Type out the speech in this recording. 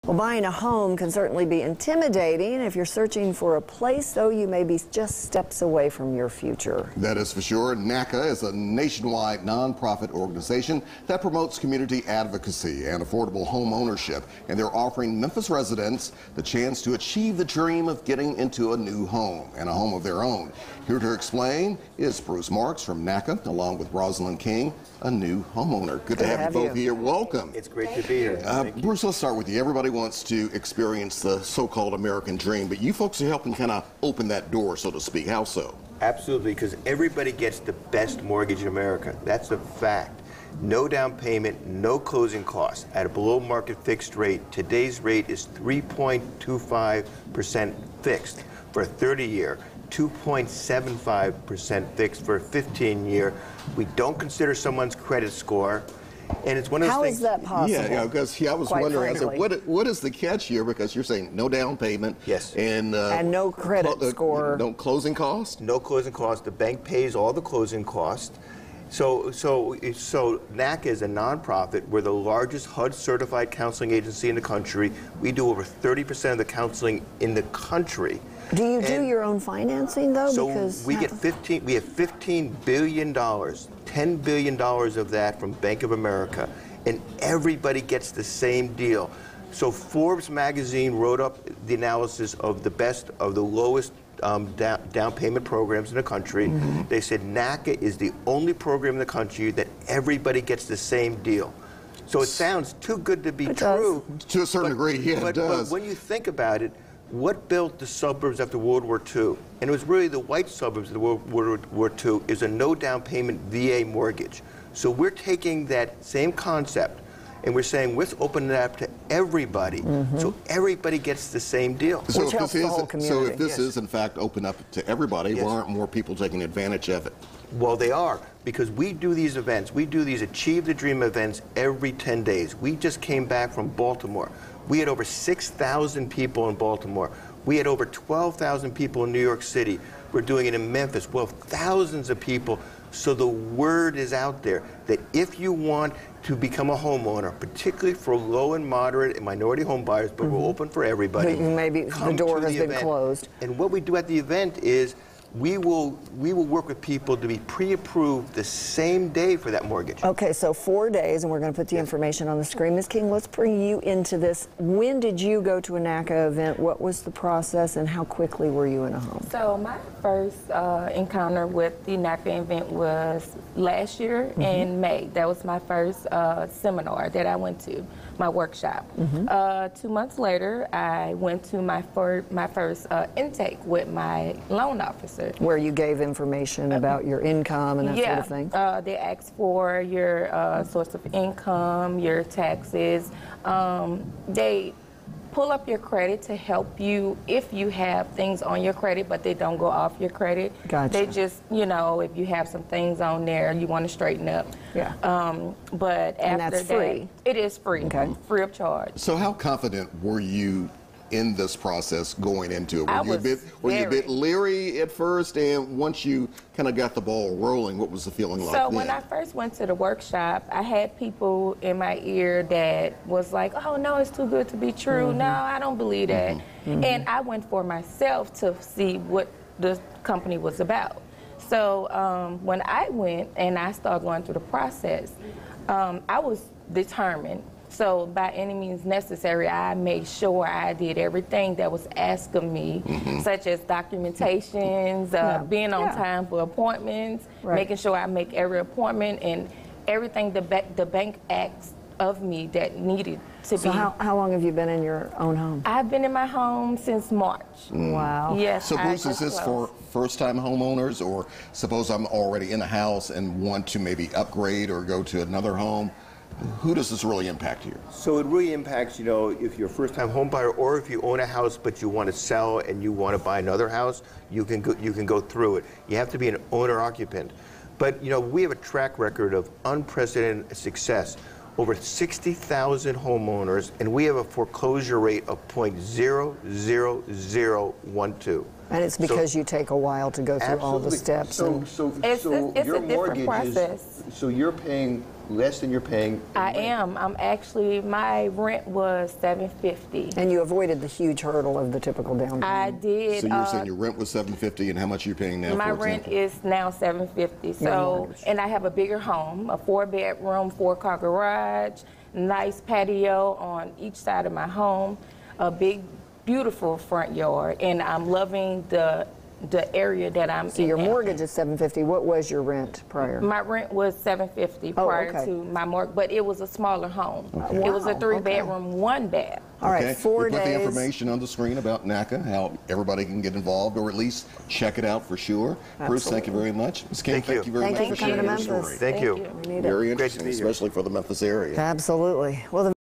Well, buying a home can certainly be intimidating. If you're searching for a place, though, you may be just steps away from your future. That is for sure. NACA is a nationwide nonprofit organization that promotes community advocacy and affordable home ownership. And they're offering Memphis residents the chance to achieve the dream of getting into a new home and a home of their own. Here to explain is Bruce Marks from NACA, along with Rosalind King, a new homeowner. Good to have you both here. Welcome. It's great to be here. Bruce, let's start with you. Everybody wants to experience the so-called American dream, but you folks are helping kind of open that door, so to speak. How so? Absolutely, because everybody gets the best mortgage in America. That's a fact. No down payment, no closing costs at a below market fixed rate. Today's rate is 3.25% fixed for a 30-year, 2.75% fixed for a 15-year. We don't consider someone's credit score. And it's one of those things. How is that possible? Yeah, because I was wondering, I said, what is the catch here? Because you're saying no down payment. Yes. And no credit score. No closing cost? No closing cost. The bank pays all the closing cost. So NACA is a nonprofit. We're the largest HUD-certified counseling agency in the country. We do over 30% of the counseling in the country. Do you do your own financing, though? So because we have $15 billion, $10 billion of that from Bank of America, and everybody gets the same deal. So Forbes magazine wrote up the analysis of the best, of the lowest down payment programs in the country. Mm-hmm. They said NACA is the only program in the country that everybody gets the same deal. So it sounds too good to be true. To a certain degree, yeah, it does. But when you think about it, what built the suburbs after World War II, and it was really the white suburbs of World War II, is a no down payment VA mortgage. So we're taking that same concept and we're saying let's open it up to everybody, so everybody gets the same deal. Which helps the whole community. So if this is in fact open up to everybody, why aren't more people taking advantage of it? Well, they are, because we do these events. We do these Achieve the Dream events every 10 days. We just came back from Baltimore. We had over 6,000 people in Baltimore. We had over 12,000 people in New York City. We're doing it in Memphis. Well, thousands of people. So the word is out there that if you want to become a homeowner, particularly for low and moderate and minority home buyers, but we're open for everybody. But maybe the door has been closed. And what we do at the event is we will work with people to be pre-approved the same day for that mortgage. Okay, so 4 days, and we're going to put the information on the screen. Ms. King, let's bring you into this. When did you go to a NACA event? What was the process, and how quickly were you in a home? So my first encounter with the NACA event was last year in May. That was my first seminar that I went to, my workshop. 2 months later, I went to my first intake with my loan officer. Where you gave information about your income and that sort of thing? They asked for your source of income, your taxes. They pull up your credit to help you if you have things on your credit, but they don't go off your credit. Gotcha. They just, you know, if you have some things on there you want to straighten up. Yeah. But and after that's free? It is free, free of charge. So how confident were you in this process going into it? Were you a bit leery at first, and once you kind of got the ball rolling, what was the feeling like So then? when I first went to the workshop, I had people in my ear that was like, oh no, it's too good to be true. No, I don't believe that. And I went for myself to see what the company was about. So when I went and I started going through the process, I was determined. So by any means necessary, I made sure I did everything that was asked of me, such as documentations, being on time for appointments, making sure I make every appointment, and everything the bank asks of me that needed to be. So how long have you been in your own home? I've been in my home since March. Wow. Yes. So Bruce, is this for first-time homeowners, or suppose I'm already in a house and want to maybe upgrade or go to another home? Who does this really impact here? So it really impacts, you know, if you're a first-time home buyer, or if you own a house but you want to sell and you want to buy another house, you can go through it. You have to be an owner-occupant. But, you know, we have a track record of unprecedented success. Over 60,000 homeowners, and we have a foreclosure rate of 0.00012. And it's because you take a while to go through all the steps. So It's a your different mortgage process. so you're paying less than you're paying. I am. I'm actually, my rent was $750. And you avoided the huge hurdle of the typical down payment. I did. So you were saying your rent was $750, and how much are you paying now? My for rent example? is now $750. So, and I have a bigger home, a 4-bedroom, 4-car garage, nice patio on each side of my home, a big, beautiful front yard, and I'm loving the area that I'm in. So your now. mortgage is $750. What was your rent prior? My rent was $750 prior okay. to my mortgage, but it was a smaller home. Okay. It was a Wow, 3-bedroom, 1 bath. All right, Okay. 4 we put days. the information on the screen about NACA, how everybody can get involved, or at least check it out for sure. Bruce, thank you very much. Ms. King, thank you very Thank much you for for coming sharing to your Memphis. story. Thank you. We need it. Very Great to interesting, be here. especially for the Memphis area. Absolutely. Well, the